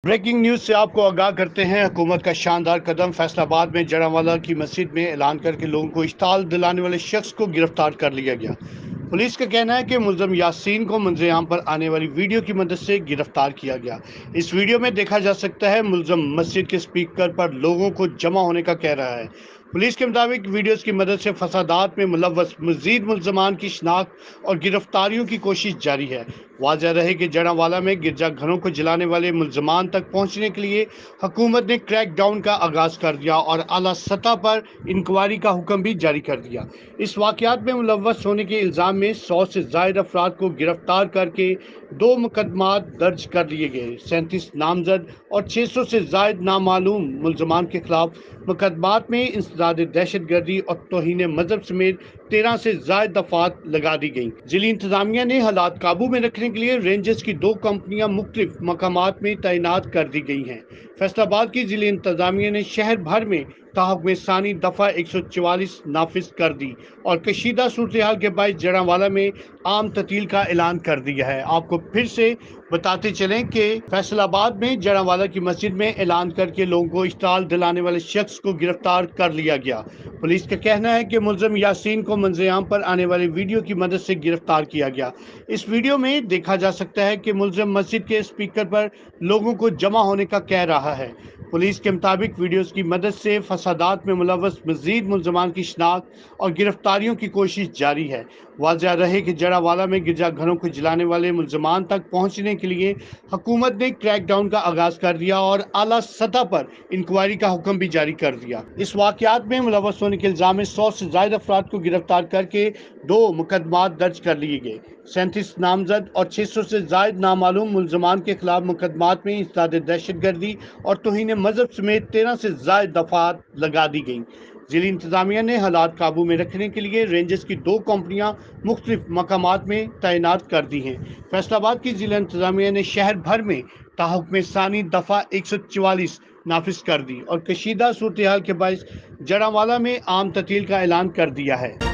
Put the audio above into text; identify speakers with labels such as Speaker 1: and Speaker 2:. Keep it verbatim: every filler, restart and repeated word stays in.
Speaker 1: Breaking news से आपको आगाह करते हैं। हुकूमत का शानदार कदम। फैसलाबाद में जड़ांवाला की मस्जिद में ऐलान करके लोगों को इश्ताल दिलाने वाले शख्स को गिरफ्तार कर लिया गया। पुलिस का कहना है कि मुलजम यासीन को मंजरेआम पर आने वाली वीडियो की मदद से गिरफ्तार किया गया। इस वीडियो में देखा जा सकता है मुलजम मस्जिद के स्पीकर पर लोगों को जमा होने का कह रहा है। पुलिस के मुताबिक वीडियोस की मदद से फसादात में मुलव्वस मजीद मुलजमान की शिनाख्त और गिरफ्तारियों की कोशिश जारी है। वाज़ह रहे कि जड़ांवाला में गिरजा घरों को जलाने वाले मुलजमान तक पहुंचने के लिए हुकूमत ने क्रैक डाउन का आगाज कर दिया और आला सतह पर इंक्वायरी का हुक्म भी जारी कर दिया। इस वाकयात में मुलव्वस होने के इल्ज़ाम में सौ से ज़ायद अफराद को गिरफ्तार करके दो मुकदमात दर्ज कर लिए गए। सैंतीस नामजद और छः सौ से ज़ायद नामालूम मुलजमान के खिलाफ मुकदमात में इंसदाद दहशत गर्दी और तौहीन मजहब समेत तेरह से ज़ायद दफात लगा दी गई। जिली इंतजामिया ने हालात काबू में रखने के लिए रेंजर्स की दो कंपनियां मुख्तलिफ मकामात में तैनात कर दी गई हैं। फैसलाबाद की जिली इंतजामिया ने शहर भर में ताहुक्म सानी दफा एक सौ चवालीस नाफिज कर दी और कशीदा सूरत हाल के बायस जड़ांवाला में आम ततील का ऐलान कर दिया है। आपको फिर से बताते चलें कि फैसलाबाद में जड़ांवाला की मस्जिद में ऐलान करके लोगों को इश्ताल दिलाने वाले शख्स को गिरफ्तार कर लिया गया। पुलिस का कहना है कि मुलजम यासीन को मंजरेआम पर आने वाली वीडियो की मदद से गिरफ्तार किया गया। इस वीडियो में देखा जा सकता है कि मुलजम मस्जिद के स्पीकर पर लोगों को जमा होने का कह रहा है। पुलिस के मुताबिक वीडियोस की मदद से फसादात में मुलव्वस मजीद मुलजमान की शिनाख्त और गिरफ्तारियों की कोशिश जारी है। वाज़ह रहे कि जड़ांवाला में गिरजा घरों को जलाने वाले मुलजमान तक पहुंचने के लिए हुकूमत ने क्रैक डाउन का आगाज कर दिया और आला सतह पर इंक्वायरी का हुक्म भी जारी कर दिया। इस वाकयात में मुलव्वस होने के इल्जाम में सौ से ज्यादा अफराद को गिरफ्तार करके दो मुकदमात दर्ज कर लिए गए। सैंतीस नामजद और छः सौ से ज्यादा नामालूम मुलजमान के खिलाफ मुकदमात में इंसदाद दहशत गर्दी और तौहीन मजहब समेत तेरह से ज्यादा दफात लगा दी गई। जिली इंतजामिया ने हालात काबू में रखने के लिए रेंजर्स की दो कंपनियां मुख्तलिफ मकामात में तैनात कर दी हैं। फैसलाबाद की जिला इंतजामिया ने शहर भर में ताहुक्म सानी दफा एक सौ चवालीस नाफिज कर दी और कशीदा सूरत हाल के बायस जड़ांवाला में आम ततील का ऐलान कर दिया है।